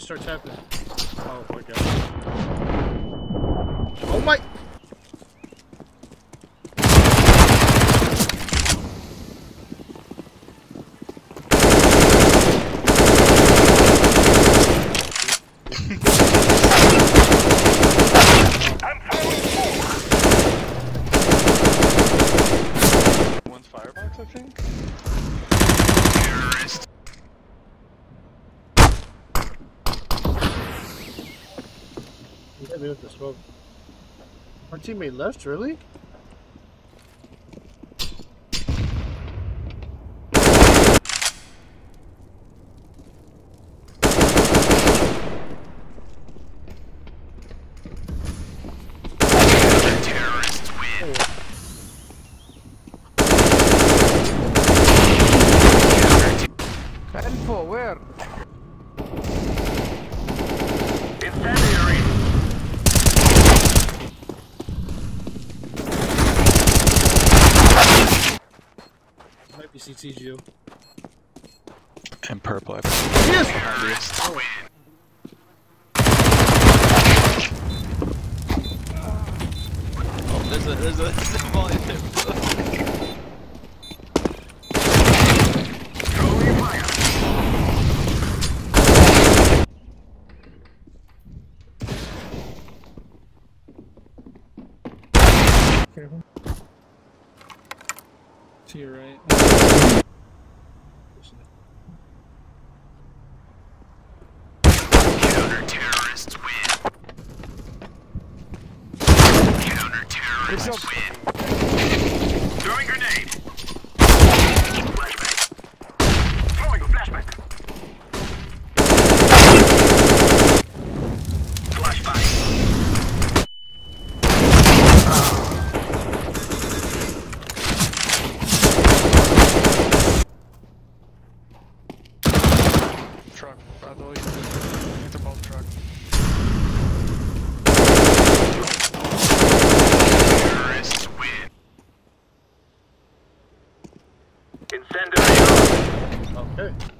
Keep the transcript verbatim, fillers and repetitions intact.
start tapping. Oh my god. Oh my. One's firebox, I think. Terrorist. You hit me with the smoke. Our teammate left, really? Terrorists win. Info, where? Incendiary. Might be C T G O. And purple. Yes! Terrorists win. Oh, there's a there's a, there's a volume there. Throwing fire. Careful. To your right. Counter-terrorists win. Counter-terrorists win. Throwing grenade. Flashback. Throwing a flashback. Flashback. Truck, by the way. I think they're both truck. Terrorists win. Incendiary. Okay.